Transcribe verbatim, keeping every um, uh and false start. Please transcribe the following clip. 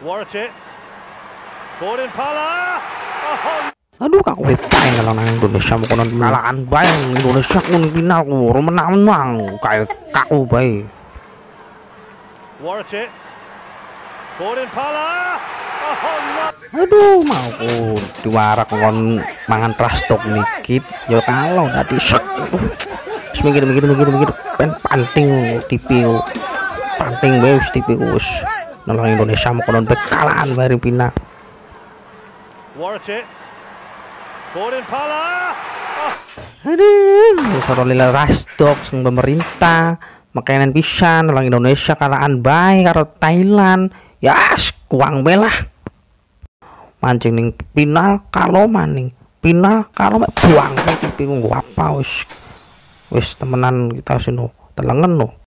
Warranty. Gordon Pala. Oh, aduh kak web paling kalau nang Indonesia mau konon kalahan bayang Indonesia kun final ku menang-menang kayak kak bay. Warranty. Gordon Pala. Oh, no. Aduh mau ku diwarak kon mangan trastok nikip ya kalau tadi shot mikir mikir mikir mikir pen panting T V panting bae T V us nang Indonesia mau konon bekalan bari final. Warranty. Gordon Pala. Oh. Aduh sarolila rastok sing pemerintah makanan pisan orang Indonesia kalahan bae karo Thailand ya kuang belah mancing ning final kalau maning final kalau mek buang T V ku apa wis wis temenan kita sino telengen no.